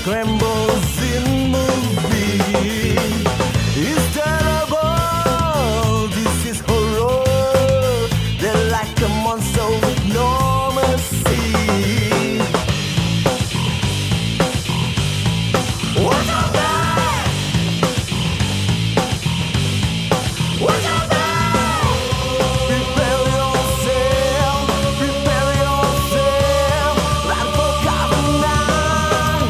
like rainbows in movie. It's terrible, this is horror. They're like a monster with no mercy. What's up there? What's up there? Prepare yourself, right for covenant.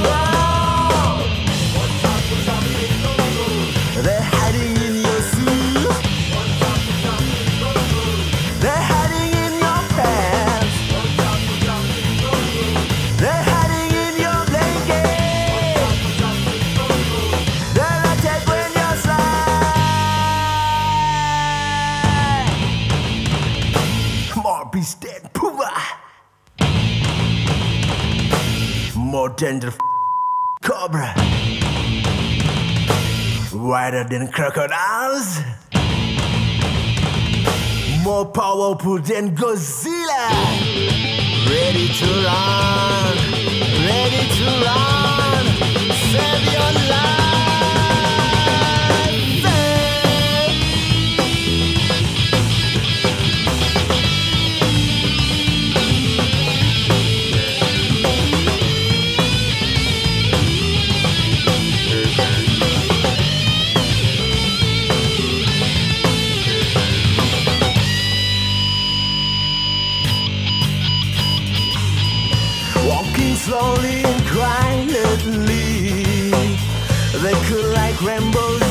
They're hiding in your suit. They're hiding in your pants. They're hiding in your blanket. They'll attack when you're slide. More beast than Puma. More than the cobra. Wider than crocodiles. More powerful than Godzilla. Ready to run. Ready to run. Save your life. Walking slowly and quietly, they could like rainbows